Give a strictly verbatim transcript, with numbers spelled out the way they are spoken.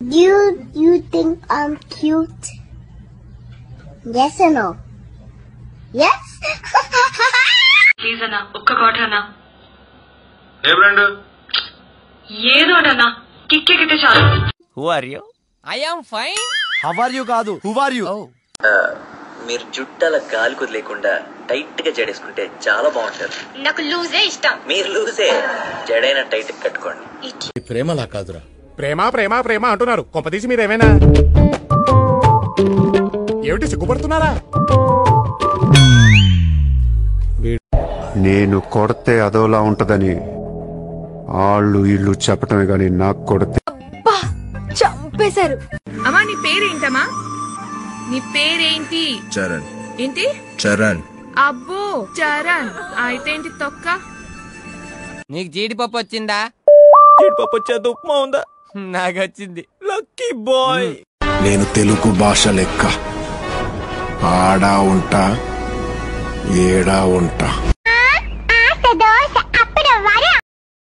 Do you, you think I'm cute? Yes or no? Yes? Please Anna, ఒక్క మాట అన్నా. ఏ బ్రాండ్? ఏదో అన్నా. కిక్కెక్కితే చాలు. Who are you? I am fine. How are you కాదు? Who are you? Oh. మీరు జుట్టాల గాలి కుదిలేకుండా టైట్ గా జడేసుకుంటే చాలా బాగుంటారు. నాకు లూజే ఇష్టం. మీరు లూజే జడైన టైట్ కట్టుకోండి. ప్రేమలా కాదురా. ప్రేమ ప్రేమ ప్రేమ అంటున్నారు. కొంపదీసి మీరేమైనా ఏమిటి సిగ్గుపడుతున్నారా? నేను కొడితే అదోలా ఉంటదని ఆళ్ళు ఇళ్ళు చెప్పటమే గాని నాకు కొడితే చంపేశారు. అమ్మా నీ పేరేంటమ్మా? నీ పేరేంటి? చరణ్. ఏంటి? చరణ్. అబ్బో చరణ్. అయితే ఏంటి తొక్క? నీకు జీడిపప్పు వచ్చిందా? జీడిపప్పు వచ్చేది ఉప్మా ఉందా? నాకు వచ్చింది. Lucky boy. నేను తెలుగు భాష లెక్క ఆడా ఉంటా ఏడా ఉంటా.